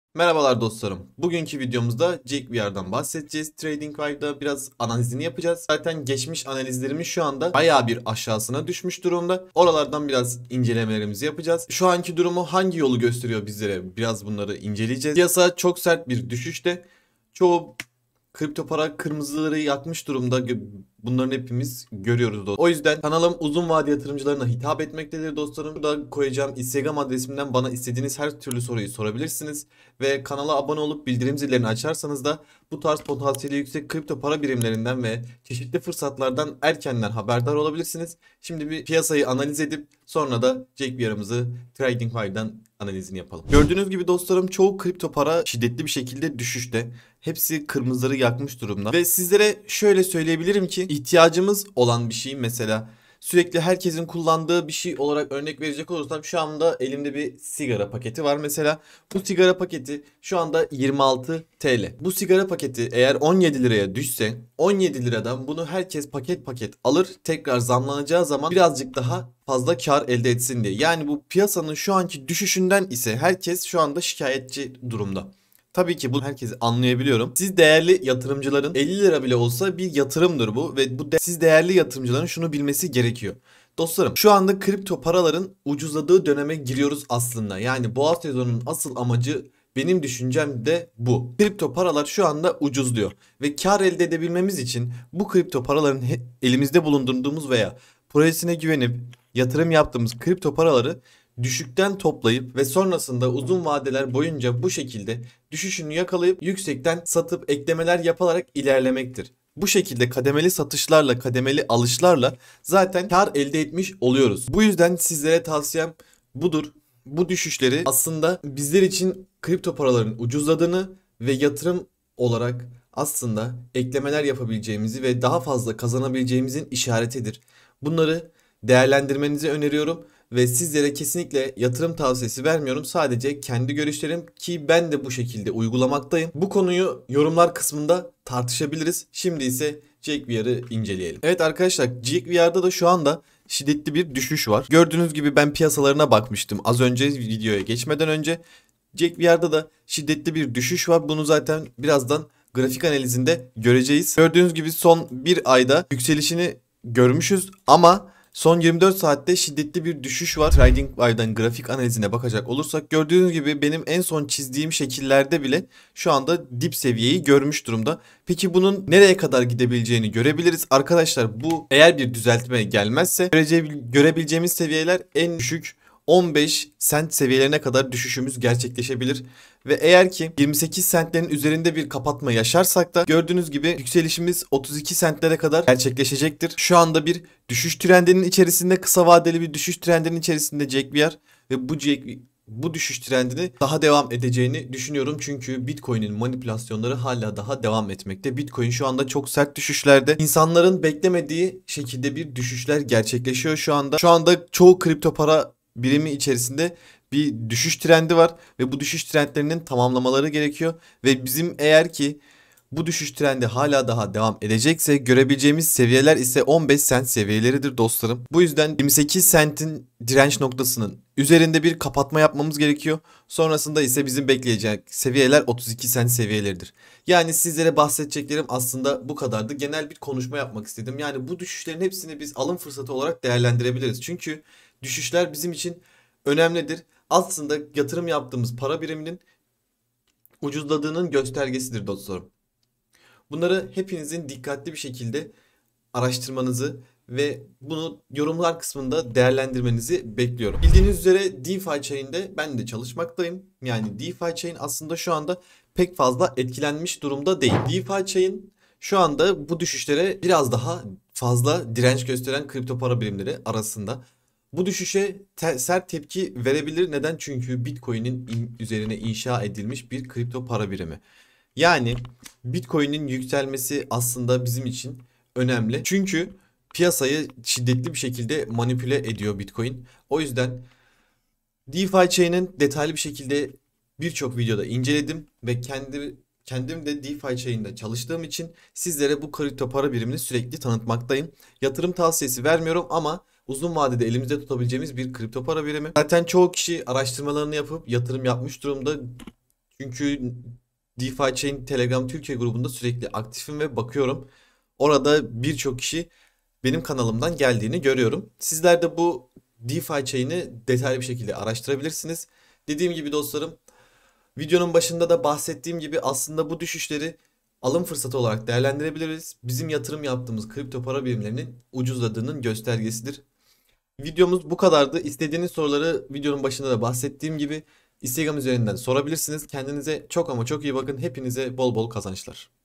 Merhabalar dostlarım. Bugünkü videomuzda JakeVR'dan bahsedeceğiz. TradingView'da biraz analizini yapacağız. Zaten geçmiş analizlerimiz şu anda bayağı bir aşağısına düşmüş durumda. Oralardan biraz incelemelerimizi yapacağız. Şu anki durumu hangi yolu gösteriyor bizlere? Biraz bunları inceleyeceğiz. Piyasa çok sert bir düşüşte. Çoğu kripto para kırmızıları yakmış durumda. Bunların hepimiz görüyoruz dostlar. O yüzden kanalım uzun vade yatırımcılarına hitap etmektedir dostlarım. Burada koyacağım Instagram adresimden bana istediğiniz her türlü soruyu sorabilirsiniz. Ve kanala abone olup bildirim zillerini açarsanız da bu tarz potansiyeli yüksek kripto para birimlerinden ve çeşitli fırsatlardan erkenden haberdar olabilirsiniz. Şimdi bir piyasayı analiz edip sonra da JakeVR'ımızı TradingView'dan analizini yapalım. Gördüğünüz gibi dostlarım çoğu kripto para şiddetli bir şekilde düşüşte. Hepsi kırmızıları yakmış durumda. Ve sizlere şöyle söyleyebilirim ki ihtiyacımız olan bir şey, mesela sürekli herkesin kullandığı bir şey olarak örnek verecek olursam şu anda elimde bir sigara paketi var mesela. Bu sigara paketi şu anda 26 TL. Bu sigara paketi eğer 17 liraya düşse 17 liradan bunu herkes paket paket alır, tekrar zamlanacağı zaman birazcık daha fazla kar elde etsin diye. Yani bu piyasanın şu anki düşüşünden ise herkes şu anda şikayetçi durumda. Tabii ki bu herkes anlayabiliyorum. Siz değerli yatırımcıların 50 lira bile olsa bir yatırımdır bu ve siz değerli yatırımcıların şunu bilmesi gerekiyor. Dostlarım şu anda kripto paraların ucuzladığı döneme giriyoruz aslında. Yani boğa sezonunun asıl amacı benim düşüncem de bu. Kripto paralar şu anda ucuzluyor ve kar elde edebilmemiz için bu kripto paraların elimizde bulundurduğumuz veya projesine güvenip yatırım yaptığımız kripto paraları düşükten toplayıp ve sonrasında uzun vadeler boyunca bu şekilde düşüşünü yakalayıp yüksekten satıp eklemeler yapılarak ilerlemektir. Bu şekilde kademeli satışlarla, kademeli alışlarla zaten kar elde etmiş oluyoruz. Bu yüzden sizlere tavsiyem budur. Bu düşüşleri aslında bizler için kripto paraların ucuzladığını ve yatırım olarak aslında eklemeler yapabileceğimizi ve daha fazla kazanabileceğimizin işaretidir. Bunları değerlendirmenizi öneriyorum ve sizlere kesinlikle yatırım tavsiyesi vermiyorum. Sadece kendi görüşlerim ki ben de bu şekilde uygulamaktayım. Bu konuyu yorumlar kısmında tartışabiliriz. Şimdi ise JakeVR'ı inceleyelim. Evet arkadaşlar, JakeVR'da da şu anda şiddetli bir düşüş var. Gördüğünüz gibi ben piyasalarına bakmıştım az önce videoya geçmeden önce. JakeVR'da da şiddetli bir düşüş var. Bunu zaten birazdan grafik analizinde göreceğiz. Gördüğünüz gibi son bir ayda yükselişini görmüşüz ama son 24 saatte şiddetli bir düşüş var. TradingView'dan grafik analizine bakacak olursak gördüğünüz gibi benim en son çizdiğim şekillerde bile şu anda dip seviyeyi görmüş durumda. Peki bunun nereye kadar gidebileceğini görebiliriz. Arkadaşlar bu eğer bir düzeltme gelmezse görebileceğimiz seviyeler en düşük 15 sent seviyelerine kadar düşüşümüz gerçekleşebilir. Ve eğer ki 28 sentlerin üzerinde bir kapatma yaşarsak da gördüğünüz gibi yükselişimiz 32 sentlere kadar gerçekleşecektir. Şu anda bir düşüş trendinin içerisinde, kısa vadeli bir düşüş trendinin içerisinde JakeVR ve bu düşüş trendini daha devam edeceğini düşünüyorum. Çünkü Bitcoin'in manipülasyonları hala daha devam etmekte. Bitcoin şu anda çok sert düşüşlerde. İnsanların beklemediği şekilde bir düşüşler gerçekleşiyor şu anda. Şu anda çoğu kripto para birimi içerisinde bir düşüş trendi var ve bu düşüş trendlerinin tamamlamaları gerekiyor ve bizim eğer ki bu düşüş trendi hala daha devam edecekse görebileceğimiz seviyeler ise 15 sent seviyeleridir dostlarım. Bu yüzden 28 sentin direnç noktasının üzerinde bir kapatma yapmamız gerekiyor. Sonrasında ise bizim bekleyecek seviyeler 32 sent seviyeleridir. Yani sizlere bahsedeceklerim aslında bu kadardı. Genel bir konuşma yapmak istedim. Yani bu düşüşlerin hepsini biz alım fırsatı olarak değerlendirebiliriz. Çünkü düşüşler bizim için önemlidir. Aslında yatırım yaptığımız para biriminin ucuzladığının göstergesidir dostlarım. Bunları hepinizin dikkatli bir şekilde araştırmanızı ve bunu yorumlar kısmında değerlendirmenizi bekliyorum. Bildiğiniz üzere DeFi Chain'de ben de çalışmaktayım. Yani DeFi Chain aslında şu anda pek fazla etkilenmiş durumda değil. DeFi Chain şu anda bu düşüşlere biraz daha fazla direnç gösteren kripto para birimleri arasında. Bu düşüşe sert tepki verebilir. Neden? Çünkü Bitcoin'in üzerine inşa edilmiş bir kripto para birimi. Yani Bitcoin'in yükselmesi aslında bizim için önemli. Çünkü piyasayı şiddetli bir şekilde manipüle ediyor Bitcoin. O yüzden DeFi Chain'in detaylı bir şekilde birçok videoda inceledim ve kendim de DeFi Chain'de çalıştığım için sizlere bu kripto para birimini sürekli tanıtmaktayım. Yatırım tavsiyesi vermiyorum ama uzun vadede elimizde tutabileceğimiz bir kripto para birimi. Zaten çoğu kişi araştırmalarını yapıp yatırım yapmış durumda. Çünkü DeFi Chain Telegram Türkiye grubunda sürekli aktifim ve bakıyorum. Orada birçok kişi benim kanalımdan geldiğini görüyorum. Sizler de bu DeFi Chain'i detaylı bir şekilde araştırabilirsiniz. Dediğim gibi dostlarım, videonun başında da bahsettiğim gibi aslında bu düşüşleri alım fırsatı olarak değerlendirebiliriz. Bizim yatırım yaptığımız kripto para birimlerinin ucuzladığının göstergesidir. Videomuz bu kadardı. İstediğiniz soruları videonun başında da bahsettiğim gibi Instagram üzerinden sorabilirsiniz. Kendinize çok ama çok iyi bakın. Hepinize bol bol kazançlar.